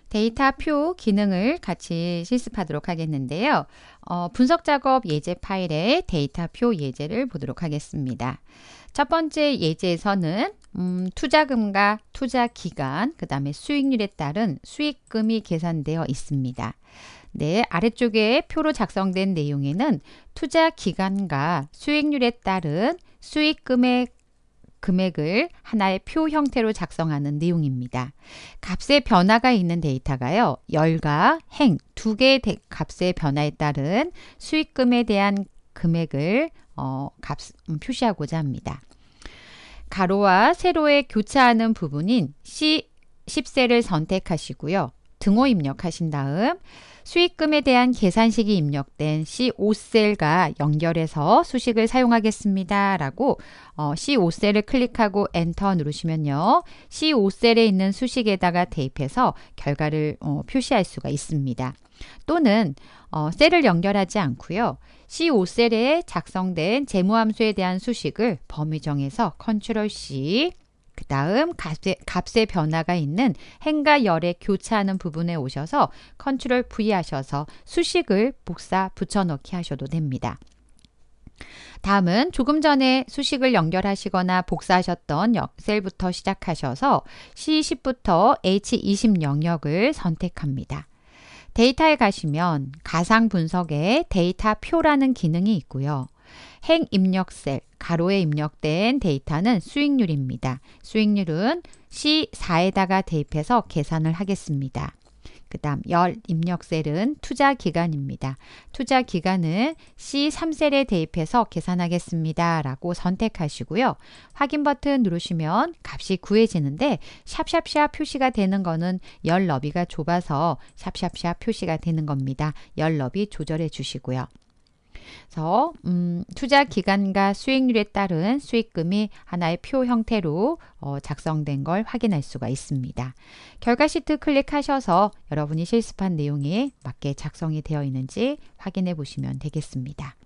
데이터표 기능을 같이 실습하도록 하겠는데요. 분석 작업 예제 파일에 데이터표 예제를 보도록 하겠습니다. 첫 번째 예제에서는 투자금과 투자 기간, 그 다음에 수익률에 따른 수익금이 계산되어 있습니다. 네, 아래쪽에 표로 작성된 내용에는 투자 기간과 수익률에 따른 수익금의 금액을 하나의 표 형태로 작성하는 내용입니다. 값의 변화가 있는 데이터가요. 열과 행 두 개의 값의 변화에 따른 수익금에 대한 금액을 표시하고자 합니다. 가로와 세로에 교차하는 부분인 C10셀을 선택하시고요. 등호 입력하신 다음 수익금에 대한 계산식이 입력된 C5셀과 연결해서 수식을 사용하겠습니다. 라고 C5셀을 클릭하고 엔터 누르시면요. C5셀에 있는 수식에다가 대입해서 결과를 표시할 수가 있습니다. 또는 셀을 연결하지 않고요. C5셀에 작성된 재무함수에 대한 수식을 범위 정해서 컨트롤 C, 그 다음 값의 변화가 있는 행과 열에 교차하는 부분에 오셔서 컨트롤 V 하셔서 수식을 복사 붙여넣기 하셔도 됩니다. 다음은 조금 전에 수식을 연결하시거나 복사하셨던 셀부터 시작하셔서 C10부터 H20 영역을 선택합니다. 데이터에 가시면 가상 분석에 데이터표라는 기능이 있고요. 행 입력 셀, 가로에 입력된 데이터는 수익률입니다. 수익률은 C4에다가 대입해서 계산을 하겠습니다. 그 다음 열 입력 셀은 투자 기간입니다. 투자 기간은 C3셀에 대입해서 계산하겠습니다. 라고 선택하시고요. 확인 버튼 누르시면 값이 구해지는데 샵샵샵 표시가 되는 거는 열 너비가 좁아서 샵샵샵 표시가 되는 겁니다. 열 너비 조절해 주시고요. 그래서 투자 기간과 수익률에 따른 수익금이 하나의 표 형태로 작성된 걸 확인할 수가 있습니다. 결과 시트 클릭하셔서 여러분이 실습한 내용에 맞게 작성이 되어 있는지 확인해 보시면 되겠습니다.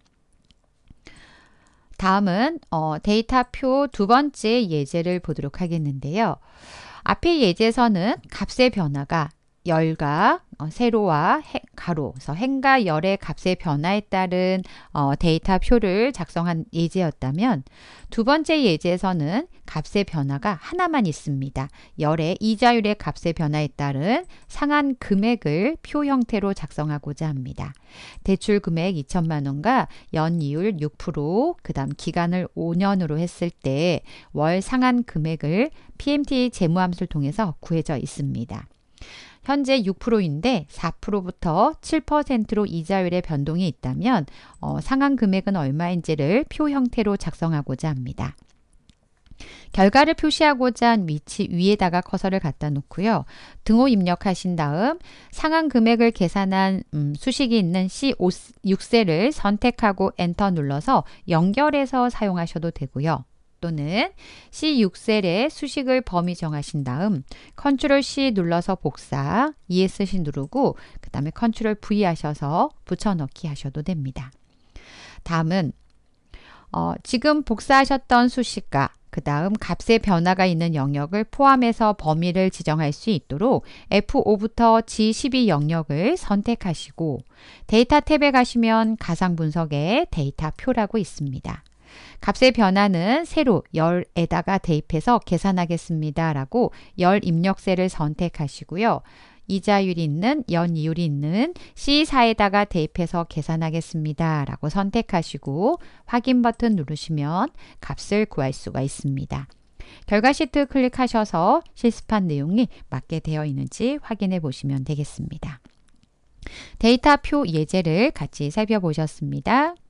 다음은 데이터표 두 번째 예제를 보도록 하겠는데요. 앞의 예제에서는 값의 변화가 열과 세로와 가로, 그래서 행과 열의 값의 변화에 따른 데이터표를 작성한 예제였다면 두 번째 예제에서는 값의 변화가 하나만 있습니다. 열의 이자율의 값의 변화에 따른 상한 금액을 표 형태로 작성하고자 합니다. 대출 금액 2천만 원과 연이율 6%, 그 다음 기간을 5년으로 했을 때 월 상한 금액을 PMT 재무함수를 통해서 구해져 있습니다. 현재 6%인데 4%부터 7%로 이자율의 변동이 있다면 상한 금액은 얼마인지를 표 형태로 작성하고자 합니다. 결과를 표시하고자 한 위치 위에다가 커서를 갖다 놓고요. 등호 입력하신 다음 상한 금액을 계산한 수식이 있는 C6셀을 선택하고 엔터 눌러서 연결해서 사용하셔도 되고요. 또는 C6셀에 수식을 범위 정하신 다음 컨트롤 C 눌러서 복사, ESC 누르고 그 다음에 컨트롤 V 하셔서 붙여넣기 하셔도 됩니다. 다음은 지금 복사하셨던 수식과 그 다음 값의 변화가 있는 영역을 포함해서 범위를 지정할 수 있도록 F5부터 G12 영역을 선택하시고 데이터 탭에 가시면 가상 분석에 데이터표라고 있습니다. 값의 변화는 세로 열에다가 대입해서 계산하겠습니다. 라고 열 입력셀을 선택하시고요. 이자율이 있는 연이율이 있는 C4에다가 대입해서 계산하겠습니다. 라고 선택하시고 확인 버튼 누르시면 값을 구할 수가 있습니다. 결과 시트 클릭하셔서 실습한 내용이 맞게 되어 있는지 확인해 보시면 되겠습니다. 데이터표 예제를 같이 살펴보셨습니다.